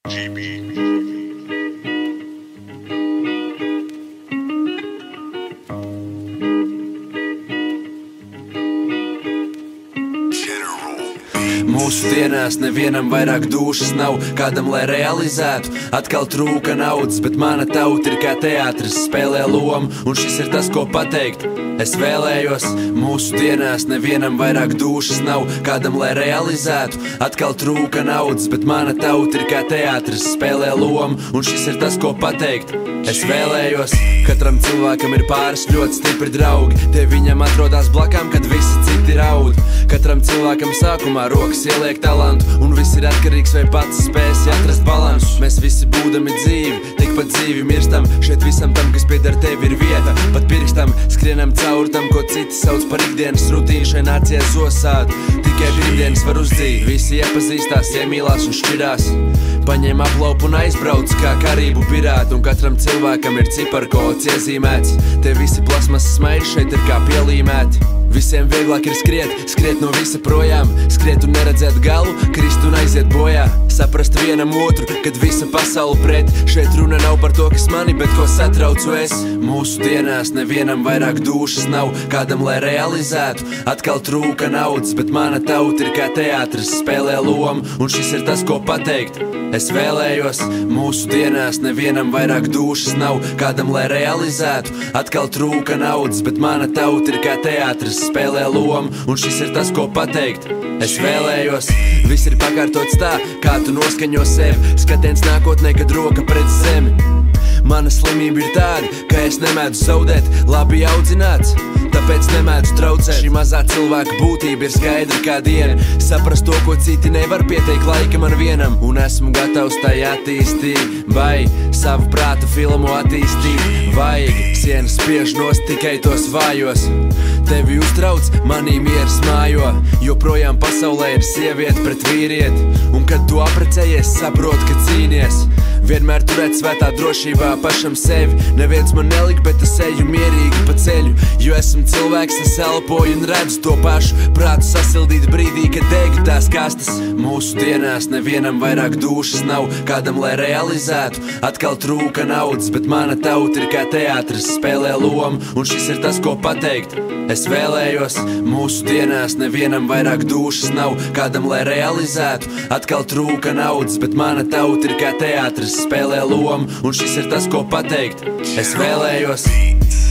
Mūsu dienās nevienam vairāk dušas nav, kādam lai realizētu. Atkal trūka naudas, bet mana tauta ir kā teātris, spēlē lomu, un šis ir tas, ko pateikt. Es vēlējos, mūsu dienās nevienam vairāk dušas nav, kādam lai realizētu. Atkal trūka naudas, bet mana tauta ir kā teātris, spēlē lomu, un šis ir tas, ko pateikt. Es vēlējos, katram cilvēkam ir pāris ļoti stipri draugi, tie viņam atrodas blakām, kad visi citi raud. Katram cilvēkam sākumā rokas ieliek talantu, un viss ir atkarīgs, vai pats spēsi atrast balansu. Mēs visi būdami dzīvi, tikpat dzīvi mirstam, šeit visam tam, kas pieder tevi, ir vieta. Pat pirkstam skrienam cauri tam, ko citi sauc par ikdienas rutīnu, šai nācijai zosāt. Tikai brīvdienas var uzdzīt, visi iepazīstās, iemīlās un šķirās. Paņem aplaupu un aizbrauc kā karību pirāti, un katram cilvēkam ir ciparkods iezīmēts. Te visi plasmas smaidi šeit ir kā pielīmēti. Visiem vieglāk ir skriet no visa projām, skriet un neredzēt galu, krist un aiziet bojā. Saprast vienam otru, kad visa pasaule pret. Šeit runa nav par to, kas mani, bet ko satraucu es. Mūsu dienās nevienam vairāk dušas nav, kādam lai realizētu. Atkal trūka naudas, bet mana tauta ir kā teātris, spēlē lomu, un šis ir tas, ko pateikt. Es vēlējos, mūsu dienās nevienam vairāk dušas nav, kādam lai realizētu. Atkal trūka naudas, bet mana tauta ir kā teātris, spēlē lomu, un šis ir tas, ko pateikt. Es vēlējos, viss ir pakārtots tā, kā tu noskaņo sevi. Skatiens nākotnē, kad roka pret zemi. Mana slimība ir tāda, ka es nemēdzu zaudēt, labi audzināts, tāpēc nemēdzu traucēt. Šī mazā cilvēka būtība ir skaidra kā diena, saprast to, ko citi nevar pieteikt laika man vienam. Un esmu gatavs tai attīstīt, vai savu prātu filmu attīstīt. Vajag sienas spiež nost tikai tos vājos. Tevi uztrauc, manī mieras mājo, joprojām pasaulē ir sieviete pret vīrieti. Un kad tu aprecējies, saprot, ka cīnies. Vienmēr turēt svētā drošībā pašam sevi. Neviens man nelik, bet es eju mierīgi pa ceļu. Jo esmu cilvēks, es elpoju un redzu to pašu. Prātu sasildīt brīdī, kad deg tās kastes. Mūsu dienās nevienam vairāk dušas nav, kādam lai realizētu. Atkal trūka naudas, bet mana tauta ir kā teātris, spēlē lomu, un šis ir tas, ko pateikt. Es vēlējos, mūsu dienās nevienam vairāk dušas nav, kādam lai realizētu. Atkal trūka naudas, bet mana tauta ir kā teātris, spēlē lomu, un šis ir tas, ko pateikt. Es vēlējos.